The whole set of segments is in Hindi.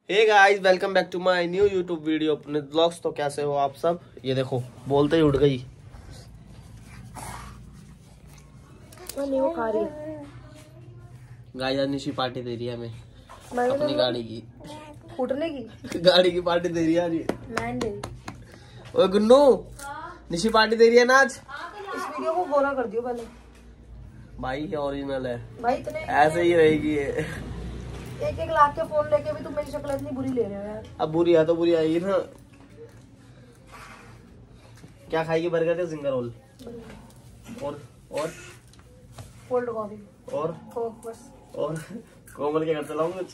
Hey guys, welcome back to my new YouTube video अपने ब्लॉग्स। तो कैसे हो आप सब? ये देखो बोलते ही उठ गई। नहीं वो खा रही। गाइस निशी पार्टी दे रही है हमें अपनी गाड़ी की, फूटने की गाड़ी की पार्टी दे रही है आज। मैन दे। ओए गुन्नू, निशी पार्टी दे रही है ना आज। इस वीडियो को गोरा कर दियो पहले भाई, ओरिजिनल है भाई। इतने ऐसे ही रहेगी ये। 1-1 लाख के फोन लेके भी तुम मेरी शक्ल इतनी बुरी ले रहे हो यार। अब बुरी है तो बुरी आएगी ना। क्या खाएगी? बर्गर या जिंगर रोल? और कोल्ड कॉफी और बस। और कोमल के घर चलाऊं कुछ?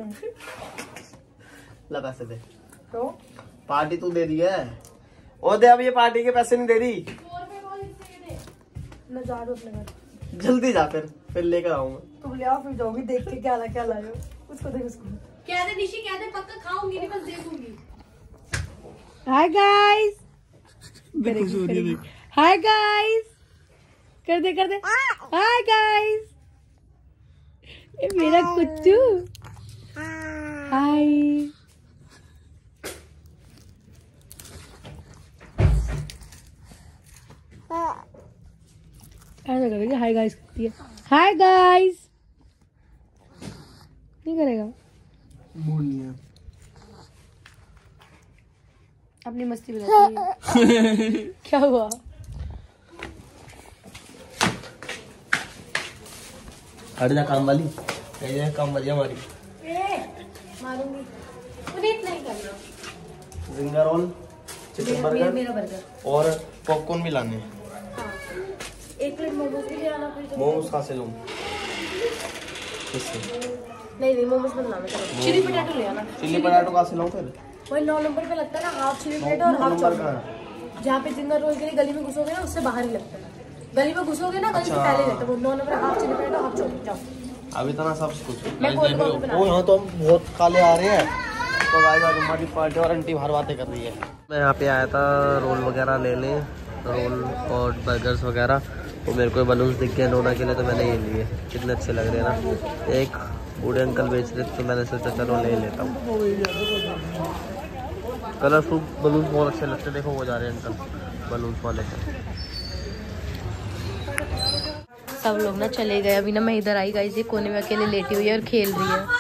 ला पैसे दे। तो पार्टी तू दे दी है। और दे, अब ये पार्टी के पैसे नहीं दे रही। मैं जा रही हूँ अपने घर। जल्दी जा, फिर लेकर आऊंगा। तुम ले आओ, फिर जाओगी देख के क्या लाए हो। उसको देख, उसको कह दे निशी, कह दे पक्का खाऊंगी, नहीं बस देखूंगी। हाय गाइस, हाय गाइस, कर दे हाय गाइस, ये मेरा कुच्चू। हाय ऐसा करेगा। हाय गाइस करती है। हाय गाइस नहीं करेगा। अपनी मस्ती बताती है। क्या हुआ? हट जा काम वाली, काम वाली हमारी। मारूंगी उन्हें इतना ही करना। जिंगर रोल, चिकन बर्गर, मेरा बर्गर और पॉपकॉर्न भी लाने। हाँ। 1 प्लेट मोमोज भी ले आना फिर। मोमोज कहाँ से लूं? नहीं मोमोज मत लाना। चिली पोटैटो ले आना। चिली पोटैटो कहाँ से लूं फिर? वही 9 नंबर पे लगता है ना, हाफ चिली पोटैटो और हाफ चॉकलेट। जहाँ पे जिंगर रोल के लिए गली में घुसोगे ना, उससे बाहर ही लगता है। गली में घुसोगे ना, गली से पहले लगता है वो 9 number, half chilli potato half chocolate. जाओ अभी तो ना सब कुछ। मैं कोल्ड कॉफी बना। ओ यहाँ तो हम बहुत काले आ रहे हैं। तो गाइस आज हमारी पार्टी और आंटी बाहर बातें कर रही है। मैं यहाँ पे आया था रोल वगैरह लेने, रोल और बर्गर्स वगैरह। तो मेरे को बलून्स दिख गए नोना के लिए, तो मैंने ये लिए। कितने अच्छे लग रहे हैं ना। एक बूढ़े अंकल बेच रहे थे, तो मैंने सोचा चलो ले लेता हूँ। कलरफुल बलून्स बहुत अच्छे लगते हैं। देखो वो जा रहे हैं अंकल बलून्स वाले। सब लोग ना चले गए। अभी ना मैं इधर आई गाइस, ये कोने में अकेले लेटी हुई है और खेल रही है।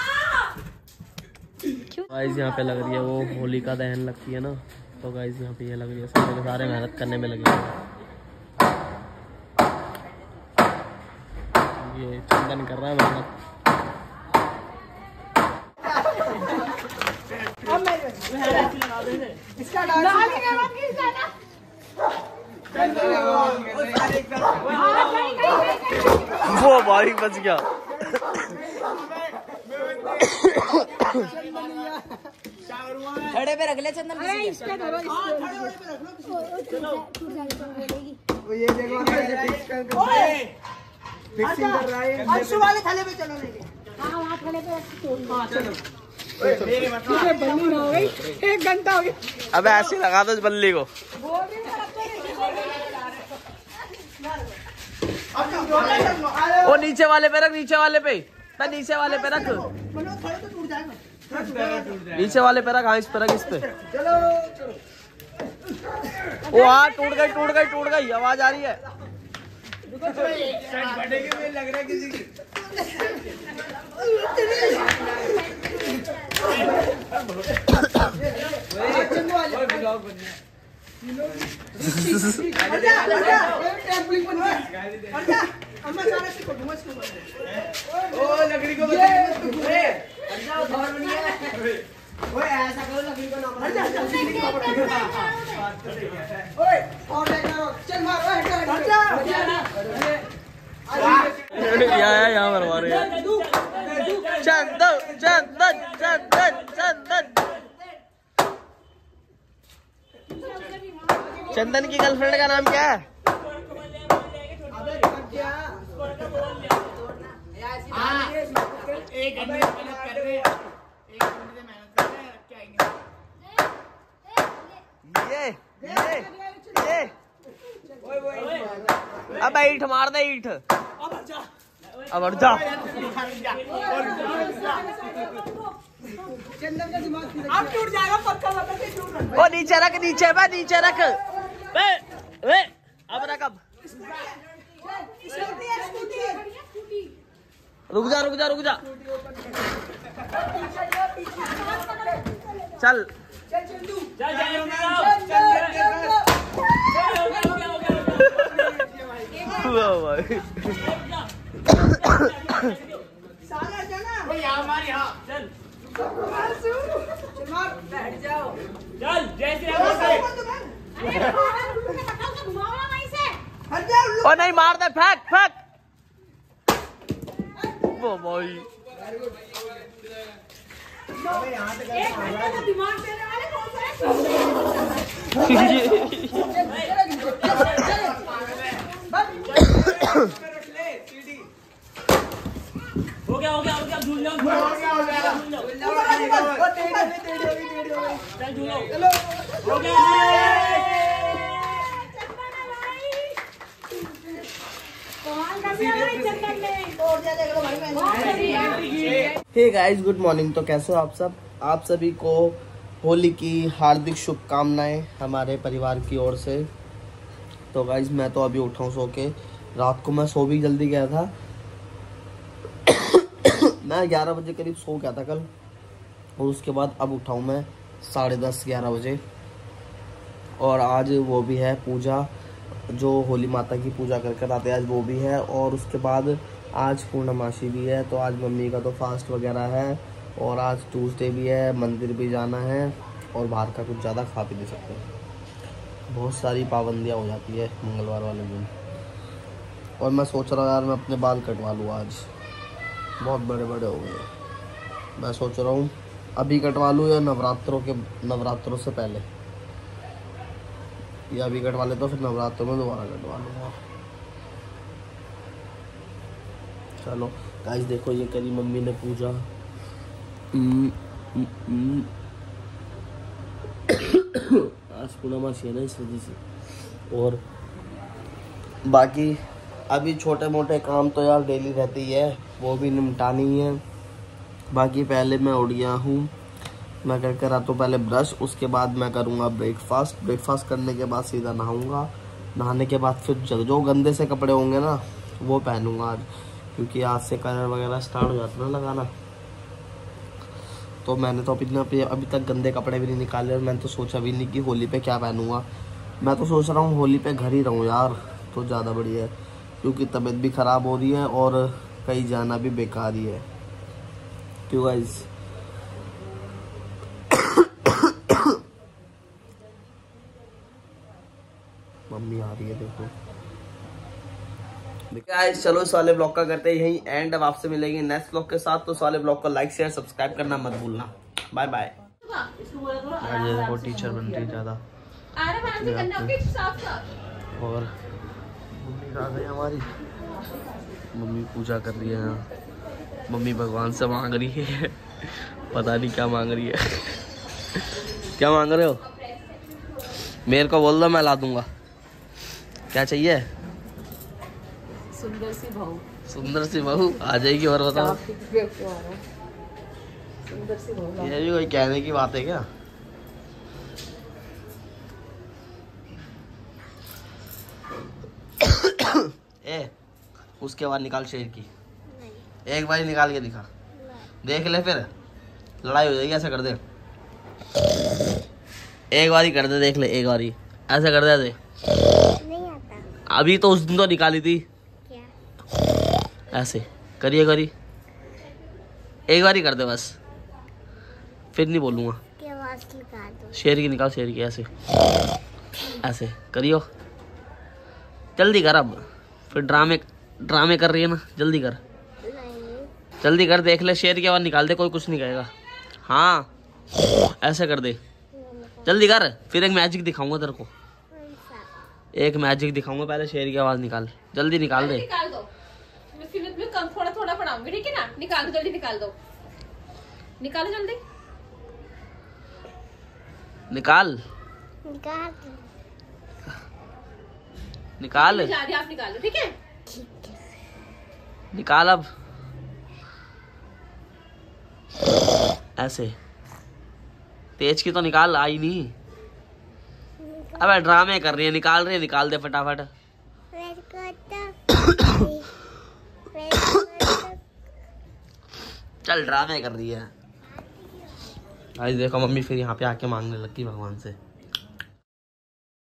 गाइस यहाँ पे लग रही है वो होलिका दहन लगती है ना, तो गाइस यहाँ पे ये लग रही है। सारे मेहनत करने में लगे हैं। ये चंदन कर रहा है मेहनत। वो भाई बच गया। खड़े पे रख ले चंदन। ये देखो फिक्सिंग कर रहा है। अंशु वाले थाले पे चलो। हाँ वहाँ खड़े पे चलो। बल्ली ना हो गई, 1 घंटा हो गया। अब ऐसे लगा दो इस बल्ली को। वो नीचे वाले पे रख, नीचे वाले पे नीचे वाले पे रख, नीचे वाले पे रख। हाँ इस पे रख, इस पे। वो हाँ टूट गई आवाज आ रही है। लग रहा है किसी की। लकड़ी को ऐसा करो, लकड़ी को ना क्या है यहाँ पर हमारे? चंदन चंदन चंदन चंदन चंदन की गर्लफ्रेंड का नाम क्या है? ये अब ईट मार दे, ईट अब हट जा। चंदन का दिमाग अब टूट जाएगा पक्का बता के टूट रहा। वो नीचे रख, नीचे बे, नीचे रख बे, वे अब रख अब। रुक जा रुक जा रुक जा, चल बैठ जाओ चल जैसे ओ नहीं मार दे, फेंक फेंक वो भाई। दिमाग तेरे वाले कौन सा हो गया झूल जाओ चल झूलो हो गया। Hey guys, good morning. तो कैसे हो आप सब? आप सभी को होली की हार्दिक शुभकामनाएं हमारे परिवार की ओर से। तो गाइस मैं तो अभी उठा हूँ सो के। रात को मैं सो भी जल्दी गया था। मैं 11 बजे करीब सो गया था कल, और उसके बाद अब उठा हूँ मैं 10:30-11 बजे। और आज वो भी है पूजा, जो होली माता की पूजा कर आते हैं, आज वो भी है। और उसके बाद आज पूर्णमासी भी है, तो आज मम्मी का तो फास्ट वगैरह है। और आज ट्यूसडे भी है, मंदिर भी जाना है, और बाहर का कुछ ज़्यादा खा भी नहीं सकते। बहुत सारी पाबंदियाँ हो जाती है मंगलवार वाले दिन। और मैं सोच रहा हूँ यार मैं अपने बाल कटवा लूँ, आज बहुत बड़े बड़े हो गए। मैं सोच रहा हूँ अभी कटवा लूँ या नवरात्रों से पहले, या अभी कटवा लेता हूँ फिर नवरात्रों में दोबारा कटवा लूँगा। चलो गाइस देखो, ये करी मम्मी ने पूजा। आज पूर्णमासी है ना, इस वजह से। और बाकी अभी छोटे मोटे काम तो यार डेली रहती है, वो भी निपटानी है। बाकी पहले मैं उठ गया हूँ, मैं कर कर आता हूँ पहले ब्रश, उसके बाद मैं करूँगा ब्रेकफास्ट करने के बाद सीधा नहाऊँगा। नहाने के बाद फिर जो गंदे से कपड़े होंगे ना वो पहनूँगा आज, क्योंकि आज से कलर वगैरह स्टार्ट हो जाता है ना लगाना। तो मैंने तो अभी तक गंदे कपड़े भी नहीं निकाले, और मैंने तो सोचा भी नहीं कि होली पे क्या पहनूँगा। मैं तो सोच रहा हूँ होली पे घर ही रहूँ यार, तो ज़्यादा बढ़िया है, क्योंकि तबीयत भी ख़राब हो रही है और कहीं जाना भी बेकार ही है। क्यों गाइस? मम्मी आ रही है देखो। गाइस चलो इस वाले ब्लॉग का करते हैं यही एंड। अब आपसे मिलेंगे नेक्स्ट ब्लॉग के साथ। तो इस वाले ब्लॉग को लाइक शेयर सब्सक्राइब करना मत भूलना। Bye bye. देखो टीचर बन रही ज्यादा। और मम्मी आ गई हमारी, मम्मी पूजा कर रही है यहाँ। मम्मी भगवान से मांग रही है, पता नहीं क्या मांग रही है। क्या मांग रहे हो? मेरे को बोल दो, मैं ला दूंगा। क्या चाहिए? सुंदर सी बहू। सुंदर सी बहू आ जाएगी। और बताओ, सुंदर सी बहू। ये भी कोई कहने की बात है क्या? ए, उसके बाद निकाल शेर की। एक बार निकाल के दिखा, देख ले, फिर लड़ाई हो जाएगी। ऐसा कर दे, एक बार ही कर दे, देख ले, एक बार ही ऐसा कर दे। नहीं आता। अभी तो उस दिन तो निकाली थी। क्या? ऐसे करिए, एक बार ही कर दे बस, फिर नहीं बोलूँगा। क्या आवाज निकाल दो। शेर की निकाल, शेर की। ऐसे करियो, जल्दी कर। अब फिर ड्रामे कर रही है ना, जल्दी कर, जल्दी कर। देख ले, शेर की आवाज निकाल दे, कोई कुछ नहीं कहेगा। हाँ ऐसे कर दे, जल्दी कर। फिर एक मैजिक दिखाऊंगा तेरे को, एक मैजिक दिखाऊंगा। पहले शेर की आवाज निकाल, जल्दी निकाल दे। निकाल दो, मैं फिर में कम थोड़ा थोड़ा पढ़ाऊंगी, ठीक है ना? निकाल दो जल्दी, निकाल दो, निकालो जल्दी, निकाल निकाल जा रही, आप निकाल दो, ठीक है? निकाल अब। ऐसे तेज की तो निकाल, आई नहीं। अबे ड्रामे कर रही है, निकाल रही है, निकाल दे फटाफट। चल ड्रामे कर रही है। आज देखो मम्मी फिर यहाँ पे आके मांगने लगी भगवान से।